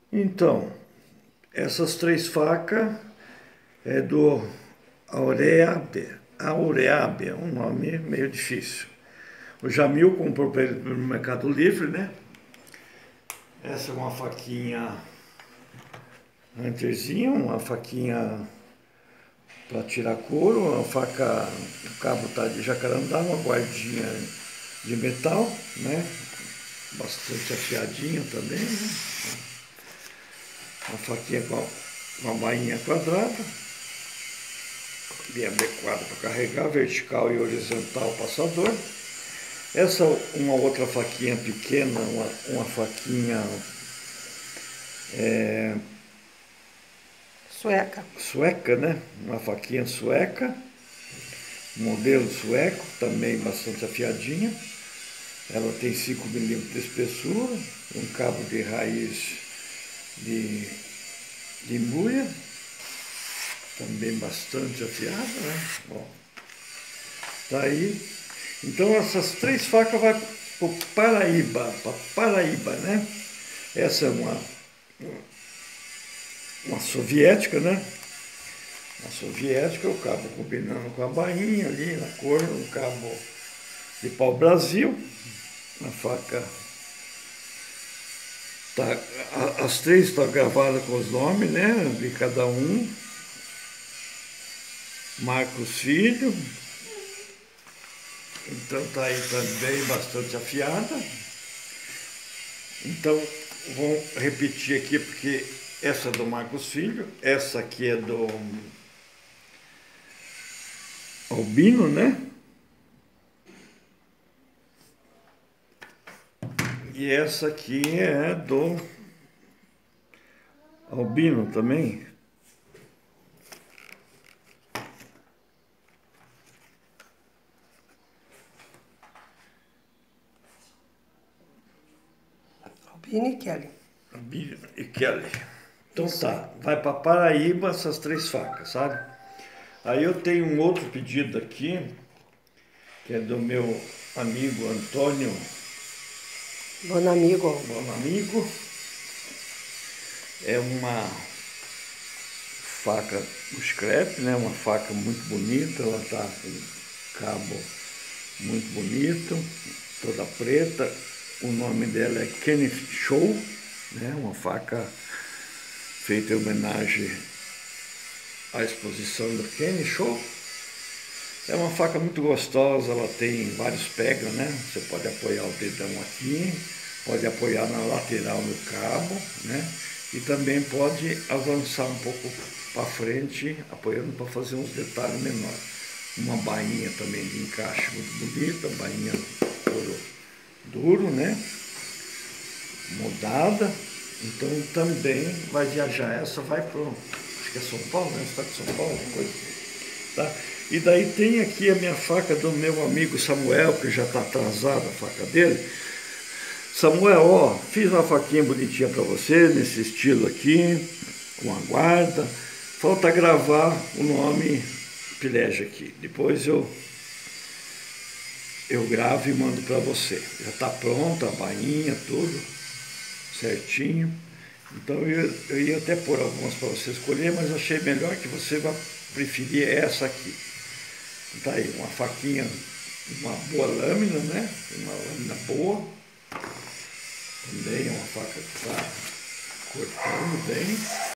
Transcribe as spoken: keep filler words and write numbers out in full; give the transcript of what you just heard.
Então, essas três facas é do Aureabe. Aureabe é um nome meio difícil. O Jamil comprou para ele no Mercado Livre, né? Essa é uma faquinha Hunterzinha, uma faquinha para tirar couro, uma faca, o cabo tá de jacarandá, uma guardinha de metal, né? Bastante afiadinho também, né? Uma faquinha com uma bainha quadrada, bem adequada para carregar, vertical e horizontal passador. Essa uma outra faquinha pequena, uma, uma faquinha é, Sueca. sueca, né? Uma faquinha sueca, modelo sueco, também bastante afiadinha. Ela tem cinco milímetros de espessura, um cabo de raiz de, de embuia, também bastante afiada, né? Bom, tá aí. Então essas três facas vai para o Paraíba, para Paraíba, né? Essa é uma, uma soviética, né? Uma soviética, o cabo combinando com a bainha ali na cor, um cabo de pau-brasil, a faca. Tá, as três estão gravadas com os nomes, né? De cada um. Marcos Filho. Então tá aí também bastante afiada. Então vou repetir aqui porque essa é do Marcos Filho, essa aqui é do Albino, né? E essa aqui é do Albino também. Albino e Kelly. Albino e Kelly. Então Isso tá, vai para Paraíba essas três facas, sabe? Aí eu tenho um outro pedido aqui, que é do meu amigo Antônio Bom amigo. Bom amigo. É uma faca scrap, né? Uma faca muito bonita, ela tá com cabo muito bonito, toda preta. O nome dela é Kenneth Show, né? Uma faca feita em homenagem à exposição do Kenneth Show. É uma faca muito gostosa, ela tem vários pegas, né? Você pode apoiar o dedão aqui, pode apoiar na lateral do cabo, né? E também pode avançar um pouco para frente, apoiando para fazer uns detalhes menores. Uma bainha também de encaixe muito bonita, bainha couro duro, né? Modada. Então também vai viajar. Essa vai para, acho que é São Paulo, né? Você está de São Paulo, coisa assim, tá? E daí tem aqui a minha faca do meu amigo Samuel, que já está atrasada a faca dele. Samuel, ó, fiz uma faquinha bonitinha para você, nesse estilo aqui, com a guarda. Falta gravar o nome Pilege aqui. Depois eu, eu gravo e mando para você. Já está pronta a bainha, tudo certinho. Então eu, eu ia até pôr algumas para você escolher, mas achei melhor que você vai preferir essa aqui. Tá aí, uma faquinha, uma boa lâmina, né? Uma lâmina boa. Também é uma faca que está cortando bem.